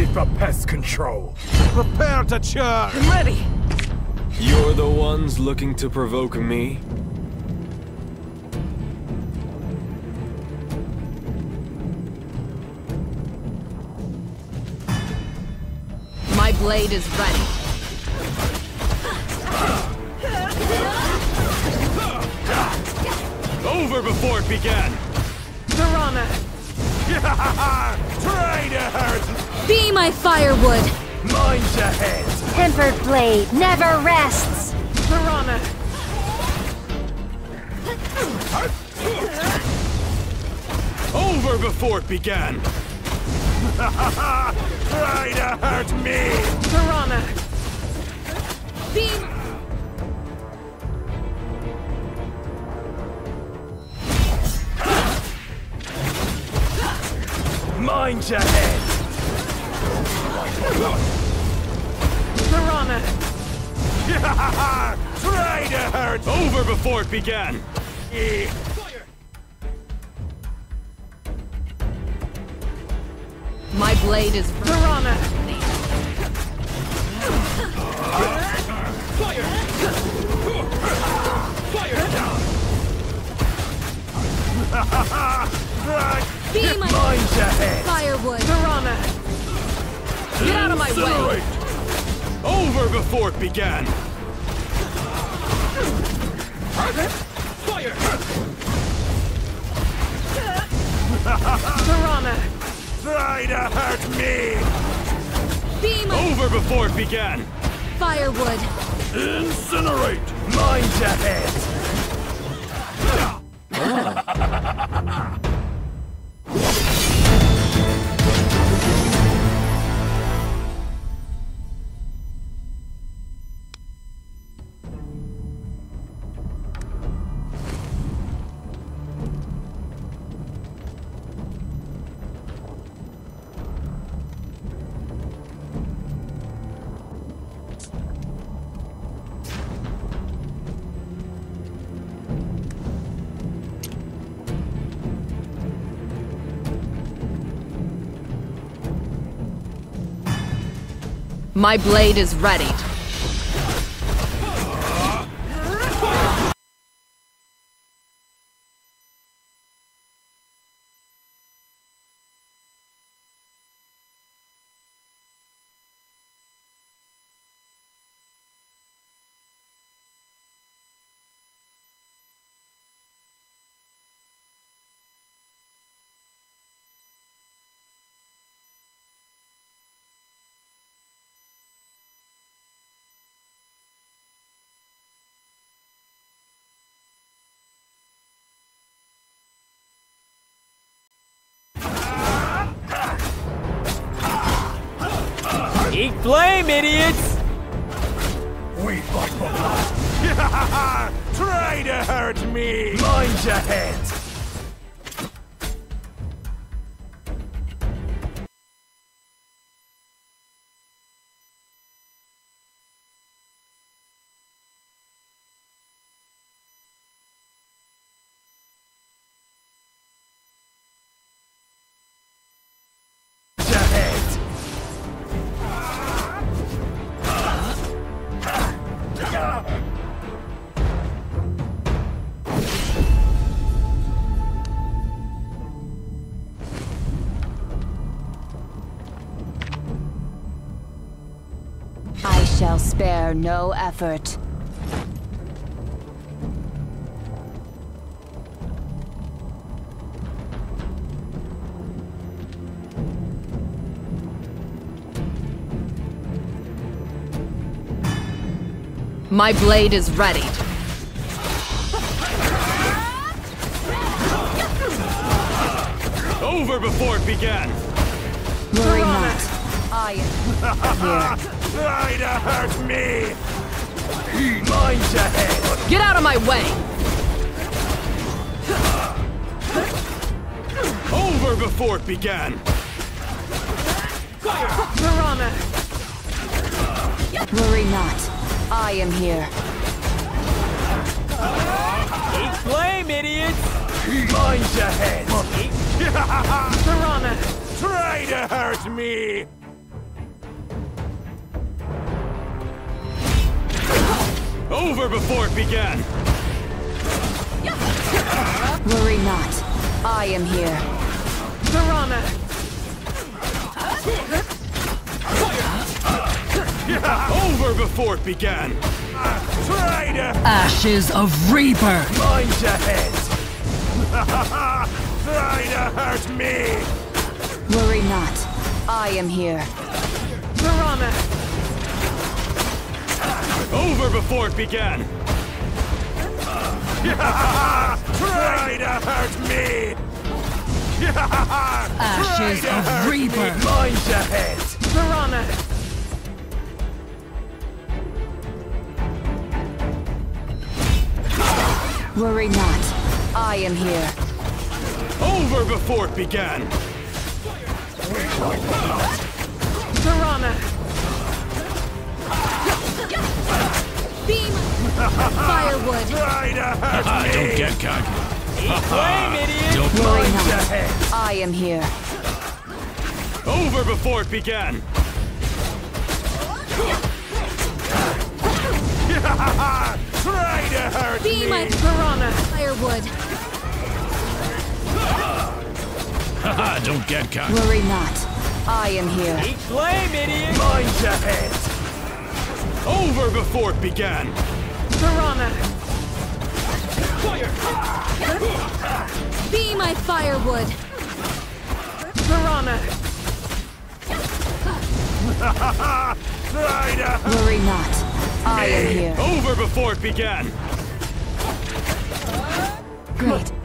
Ready for pest control. Prepare to charge! I'm ready! You're the ones looking to provoke me? My blade is ready. Over before it began! Piranha! Try to hurt! Be my firewood! Mind your head! Tempered blade never rests! Piranha! Over before it began! Try to hurt me! Piranha! Beam! Mind your head! Piranha! Try to hurt! Over before it began! me! My blade is Piranha! Be my Mind your head! firewood! Piranha! Get out of my way! Incinerate! Over before it began! Piranha! Try to hurt me! Be my Over before it began! firewood! Incinerate! Mind your head! My blade is ready. Eat flame, idiots! We fight for blood! Try to hurt me! Mind your head! Your head! I shall spare no effort. My blade is ready. Over before it began! Worry not. I am here. Try to hurt me! Mind your head! Get out of my way! Over before it began! Piranha! Worry not. I am here. Eat flame, idiots! Mind your head! Piranha! Try to hurt me! Over before it began! Worry not. I am here. Piranha! Over before it began! Traitor! Ashes of Reaper! Mind your head! Try to hurt me! Worry not. I am here. Piranha! Over before it began! Try to hurt me! Ashes Try to of hurt Reaper. me. Mind your head! Piranha! Worry not. I am here. Over before it began! Piranha! Beam! Firewood! Try to hurt me! Don't get cocky. Eat flame, idiot! Worry Mind your not. head! I am here. Over before it began! Try to hurt Be me! my Piranha! firewood! Don't get cocky. Worry not. I am here. Eat flame, idiot! Mind your head! Over before it began! Piranha! Be my firewood! Piranha! Try to hurt Worry not. I am here. Over before it began! Great.